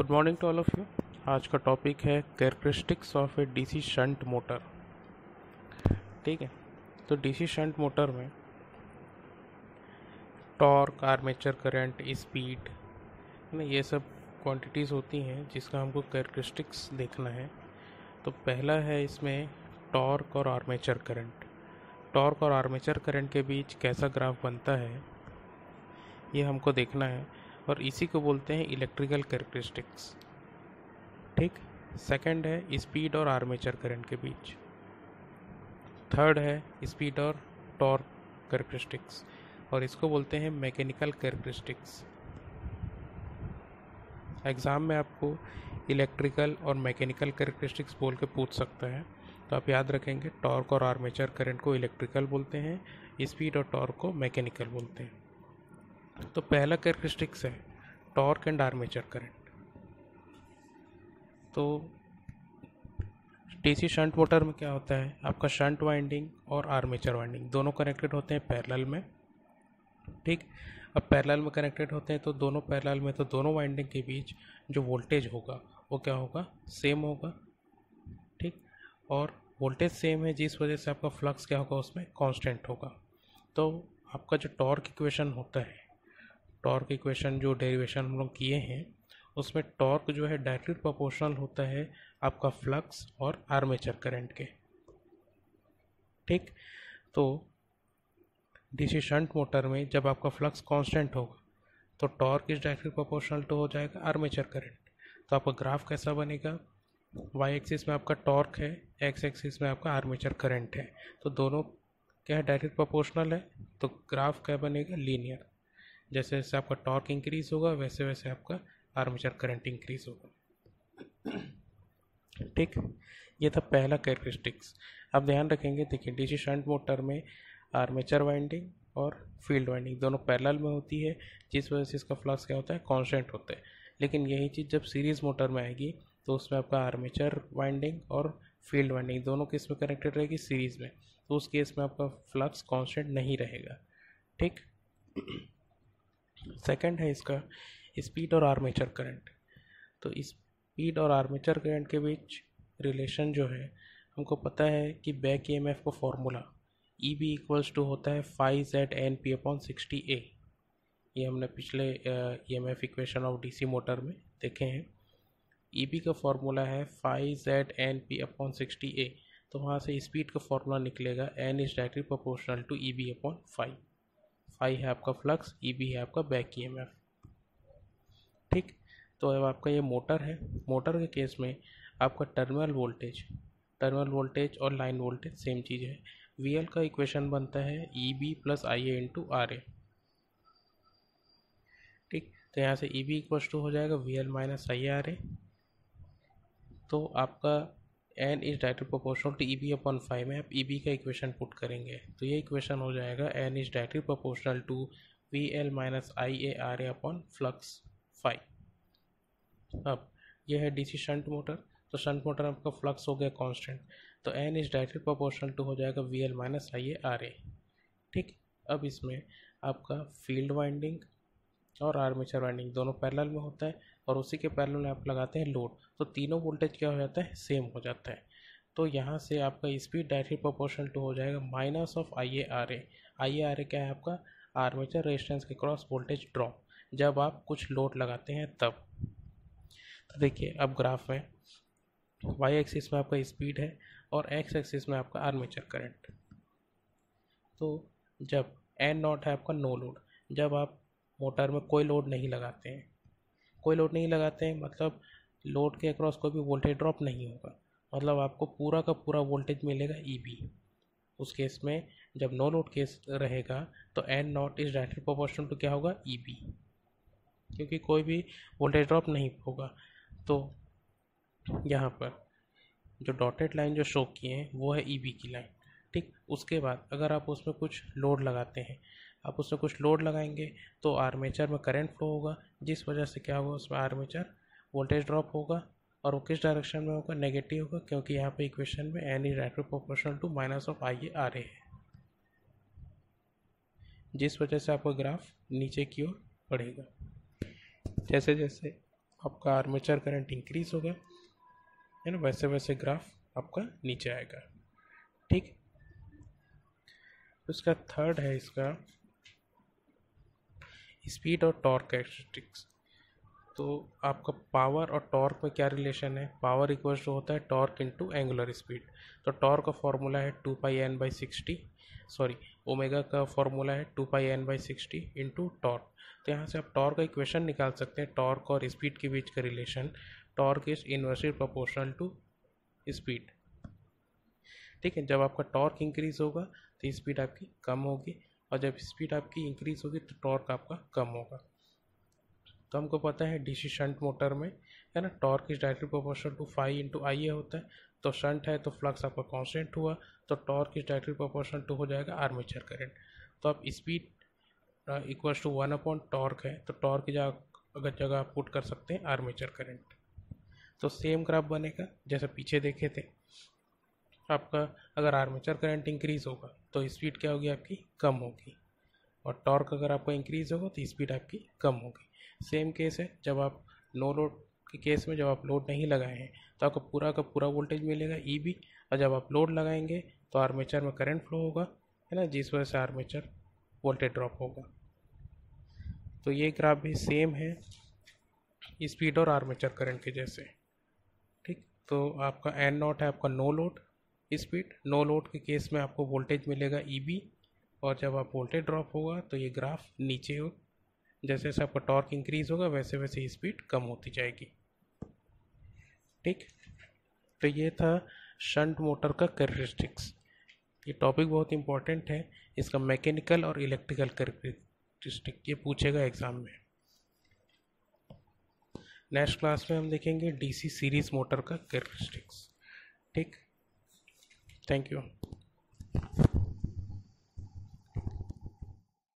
Good morning to all of you. आज का topic है characteristics of a DC shunt motor. ठीक है, तो डीसी शंट मोटर में टॉर्क, आर्मेचर करंट, स्पीड ना, ये सब क्वांटिटीज़ होती हैं जिसका हमको कैरेक्टरिस्टिक्स देखना है। तो पहला है इसमें टॉर्क और आर्मेचर करंट। टॉर्क और आर्मेचर करंट के बीच कैसा ग्राफ बनता है ये हमको देखना है, और इसी को बोलते हैं इलेक्ट्रिकल कैरेक्टरिस्टिक्स। ठीक। सेकंड है स्पीड और आर्मेचर करंट के बीच। थर्ड है स्पीड और टॉर्क कैरेक्टरिस्टिक्स, और इसको बोलते हैं मैकेनिकल कैरेक्टरिस्टिक्स। एग्ज़ाम में आपको इलेक्ट्रिकल और मैकेनिकल कैरेक्टरिस्टिक्स बोल के पूछ सकता है, तो आप याद रखेंगे टॉर्क और आर्मेचर करंट को इलेक्ट्रिकल बोलते हैं, स्पीड और टॉर्क को मैकेनिकल बोलते हैं। तो पहला कैरेक्टरिस्टिक्स है टॉर्क एंड आर्मेचर करंट। तो डीसी शंट मोटर में क्या होता है, आपका शंट वाइंडिंग और आर्मेचर वाइंडिंग दोनों कनेक्टेड होते हैं पैरेलल में। ठीक। अब पैरेलल में कनेक्टेड होते हैं तो दोनों पैरेलल में, तो दोनों वाइंडिंग के बीच जो वोल्टेज होगा वो क्या होगा, सेम होगा। ठीक। और वोल्टेज सेम है जिस वजह से आपका फ्लक्स क्या होगा, उसमें कांस्टेंट होगा। तो आपका जो टॉर्क इक्वेशन होता है, टॉर्क इक्वेशन जो डेरिवेशन हम लोग किए हैं, उसमें टॉर्क जो है डायरेक्टली प्रोपोर्शनल होता है आपका फ्लक्स और आर्मेचर करंट के। ठीक। तो डीसी शंट मोटर में जब आपका फ्लक्स कांस्टेंट होगा तो torque is directly proportional to हो जाएगा आर्मेचर करंट। तो आपका ग्राफ कैसा बनेगा, वाई एक्सिस में आपका टॉर्क है, एक्स एक्सिस में आपका आर्मेचर करंट है, तो दोनों क्या है, डायरेक्ट प्रोपोर्शनल है, तो ग्राफ क्या बनेगा, लीनियर। जैसे जैसे आपका टॉर्क इंक्रीज होगा वैसे वैसे आपका आर्मेचर करंट इंक्रीज होगा। ठीक। ये था पहला कैरेक्टरिस्टिक्स। अब ध्यान रखेंगे, देखिए डीसी शंट मोटर में आर्मेचर वाइंडिंग और फील्ड वाइंडिंग दोनों पैरेलल में होती है, जिस वजह से इसका फ्लक्स क्या होता है, कांस्टेंट होता है। लेकिन यही चीज़ जब सीरीज़ मोटर में आएगी तो उसमें आपका आर्मेचर वाइंडिंग और फील्ड वाइंडिंग दोनों किस में कनेक्टेड रहेगी, सीरीज़ में, तो उस केस में आपका फ्लक्स कांस्टेंट नहीं रहेगा। ठीक। सेकंड है इसका स्पीड और आर्मेचर करंट। तो स्पीड और आर्मेचर करंट के बीच रिलेशन जो है, हमको पता है कि बैक ईएमएफ का फॉर्मूला EB इक्वल्स टू होता है phi Z N P upon 60A। ये हमने पिछले EMF equation of DC motor में देखे हैं। EB का फॉर्मूला है phi Z N P upon 60A, तो वहाँ से स्पीड का फॉर्मूला निकलेगा N is directly proportional to EB upon phi. Phi है आपका फ्लक्स, EB है आपका बैक ईएमएफ। ठीक। तो अब आपका ये मोटर है, मोटर के केस में आपका टर्मिनल वोल्टेज और लाइन वोल्टेज सेम चीज़ है। VL का इक्वेशन बनता है EB plus IA into RA। ठीक। तो यहाँ से EB इक्वल्स टू हो जाएगा VL माइनस IA RA। तो आपका N is directly proportional to EB upon five में आप EB का इक्वेशन पुट करेंगे, तो ये इक्वेशन हो जाएगा N is directly proportional to VL minus IA RA upon flux five. अब यह है डीसी शंट मोटर। तो शंट मोटर में आपका फ्लक्स हो गया कांस्टेंट, तो N is directly proportional to हो जाएगा VL माइनस IA RA। ठीक। अब इसमें आपका फील्ड वाइंडिंग और आर्मेचर वाइंडिंग दोनों पैरेलल में होता है, और उसी के पैरेलल में आप लगाते हैं लोड, तो तीनों वोल्टेज क्या हो जाता है, सेम हो जाता है। तो यहाँ से आपका स्पीड डायरेक्टली प्रोपोर्शनल टू हो जाएगा माइनस ऑफ IA RA क्या है आपका, आर्मेचर रेजिस्टेंस के क्रॉस वोल्टेज ड्रॉप, जब आप कुछ लोड लगाते हैं तब। तो देखिए अब ग्राफ में वाई एक्सिस में आपका स्पीड है और एक्स एक्सिस में आपका आर्मेचर करंट। तो जब N नॉट है आपका नो लोड, जब आप मोटर में कोई लोड नहीं लगाते हैं, मतलब लोड के अक्रॉस कोई भी वोल्टेज ड्रॉप नहीं होगा, मतलब आपको पूरा का पूरा वोल्टेज मिलेगा EB। उस केस में जब नो लोड केस रहेगा तो N not is directly proportional to क्या होगा, EB, क्योंकि कोई भी वोल्टेज ड्रॉप नहीं होगा। तो यहाँ पर जो डॉटेड लाइन जो शो किए हैं वो है EB की लाइन। ठीक। उसके बाद अगर आप उसमें कुछ लोड लगाते हैं, आप उसमें कुछ लोड लगाएंगे तो आर्मेचर में करंट फ्लो होगा, जिस वजह से क्या होगा, उसमें आर्मेचर वोल्टेज ड्रॉप होगा, और वो किस डायरेक्शन में होगा, नेगेटिव होगा, क्योंकि यहाँ पे इक्वेशन में N is directly proportional to minus of IA RA है, जिस वजह से आपका ग्राफ नीचे की ओर बढ़ेगा। जैसे जैसे आपका आर्मेचर करंट इंक्रीज होगा, है ना, वैसे वैसे ग्राफ आपका नीचे आएगा। ठीक, उसका थर्ड है इसका स्पीड और टॉर्क कैरेक्टरिस्टिक्स। तो आपका पावर और टॉर्क में क्या रिलेशन है? पावर इक्वल्स टू होता है टॉर्क इनटू एंगुलर स्पीड। तो टॉर्क का फॉर्मूला है 2πn/60, सॉरी ओमेगा का फॉर्मूला है 2πn/60 इंटू टॉर्क। तो यहाँ से आप टॉर्क का इक्वेशन निकाल सकते हैं, टॉर्क और स्पीड के बीच का relation. Torque is inversely proportional to speed. ठीक है, जब आपका टॉर्क इंक्रीज होगा तो स्पीड आपकी कम होगी, और जब स्पीड आपकी इंक्रीज होगी तो टॉर्क आपका कम होगा। तो हमको पता है डीसी शंट मोटर में, है ना, torque is directly proportional to phi into IA होता है। तो शंट है तो फ्लक्स आपका कांस्टेंट हुआ, तो torque is directly proportional to हो जाएगा आर्मेचर करंट। तो आप speed equals to 1 upon torque है, तो टॉर्क की जगह आप पुट कर सकते हैं आर्मेचर करंट। तो सेम ग्राफ बनेगा जैसे पीछे देखे थे। आपका अगर आर्मेचर करंट इंक्रीज होगा तो स्पीड क्या होगी आपकी? कम होगी, और टॉर्क अगर आपका इंक्रीज होगा तो स्पीड आपकी कम होगी। सेम केस है जब आप नो लोड के केस में, जब आप लोड नहीं लगाए हैं तो आपको पूरा का पूरा वोल्टेज मिलेगा EB, और जब आप लोड लगाएंगे तो आर्मेचर में करंट फ्लो होगा, है ना, जिस वजह से आर्मेचर वोल्टेज ड्रॉप होगा। तो ये ग्राफ भी सेम है स्पीड और आर्मेचर करंट के जैसे। ठीक, तो आपका N0 है आपका no load speed. No load के केस में आपको वोल्टेज मिलेगा EB, और जब आप वोल्टेज ड्रॉप होगा तो ये ग्राफ नीचे हो, जैसे जैसे आपका टॉर्क इंक्रीज होगा वैसे वैसे स्पीड कम होती जाएगी। ठीक, तो ये था शंट मोटर का कैरेक्टरिस्टिक्स। ये टॉपिक बहुत इंपॉर्टेंट है, इसका मैकेनिकल और इलेक्ट्रिकल कैरेक्टरिस्टिक ये पूछेगा एग्जाम में। नेक्स्ट क्लास में हम देखेंगे DC सीरीज मोटर का कैरेक्टरिस्टिक्स। ठीक, थैंक यू।